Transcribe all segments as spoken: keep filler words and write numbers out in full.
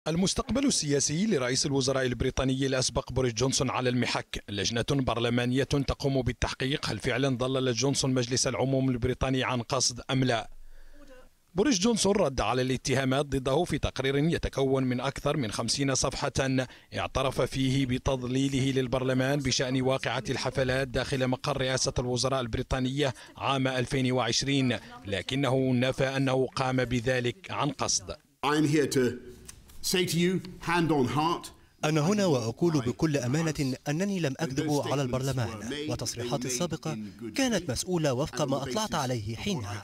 المستقبل السياسي لرئيس الوزراء البريطاني الأسبق بوريس جونسون على المحك. لجنة برلمانية تقوم بالتحقيق هل فعلا ضلل جونسون مجلس العموم البريطاني عن قصد أم لا. بوريس جونسون رد على الاتهامات ضده في تقرير يتكون من أكثر من خمسين صفحة اعترف فيه بتضليله للبرلمان بشأن واقعة الحفلات داخل مقر رئاسة الوزراء البريطانية عام ألفين وعشرين، لكنه نفى أنه قام بذلك عن قصد. أنا هنا وأقول بكل أمانة أنني لم أكذب على البرلمان، وتصريحاتي السابقة كانت مسؤولة وفق ما أطلعت عليه حينها.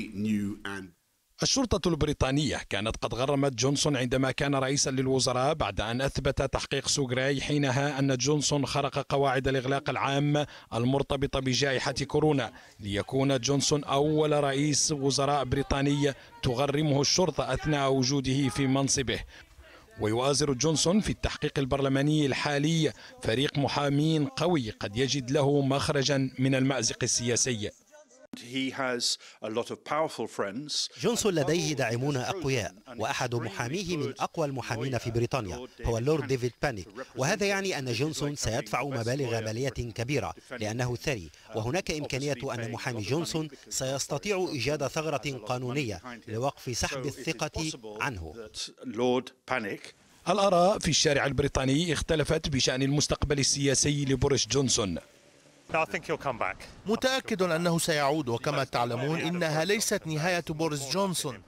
الشرطة البريطانية كانت قد غرمت جونسون عندما كان رئيسا للوزراء بعد أن أثبت تحقيق سوغراي حينها أن جونسون خرق قواعد الإغلاق العام المرتبطة بجائحة كورونا، ليكون جونسون أول رئيس وزراء بريطاني تغرمه الشرطة أثناء وجوده في منصبه. ويؤازر جونسون في التحقيق البرلماني الحالي فريق محامين قوي قد يجد له مخرجا من المأزق السياسي. جونسون لديه داعمون أقوياء، وأحد محاميه من أقوى المحامين في بريطانيا هو اللورد ديفيد بانيك، وهذا يعني أن جونسون سيدفع مبالغ مالية كبيرة لأنه ثري، وهناك إمكانية أن محامي جونسون سيستطيع إيجاد ثغرة قانونية لوقف سحب الثقة عنه. الآراء في الشارع البريطاني اختلفت بشأن المستقبل السياسي لبوريس جونسون. متأكد أنه سيعود، وكما تعلمون إنها ليست نهاية بوريس جونسون.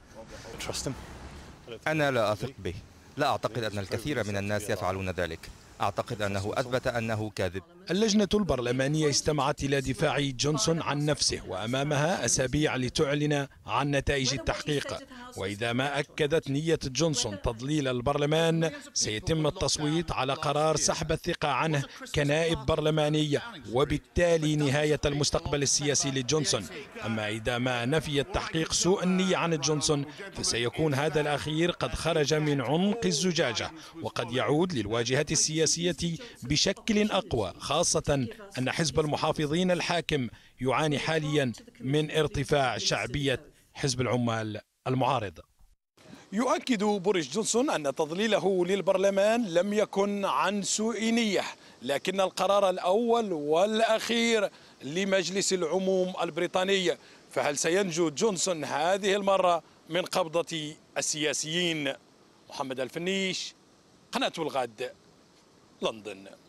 أنا لا أثق به، لا أعتقد أن الكثير من الناس يفعلون ذلك، أعتقد أنه أثبت أنه كاذب. اللجنة البرلمانية استمعت إلى دفاع جونسون عن نفسه وأمامها أسابيع لتعلن عن نتائج التحقيق، وإذا ما أكدت نية جونسون تضليل البرلمان سيتم التصويت على قرار سحب الثقة عنه كنائب برلماني، وبالتالي نهاية المستقبل السياسي لجونسون. أما إذا ما نفي التحقيق سوء النية عن جونسون فسيكون هذا الأخير قد خرج من عنق الزجاجة، وقد يعود للواجهة السياسية بشكل أقوى، خاصة أن حزب المحافظين الحاكم يعاني حاليا من ارتفاع شعبية حزب العمال المعارض. يؤكد بوريس جونسون أن تضليله للبرلمان لم يكن عن سوء نية، لكن القرار الأول والأخير لمجلس العموم البريطاني. فهل سينجو جونسون هذه المرة من قبضة السياسيين؟ محمد الفنيش، قناة الغد، لندن.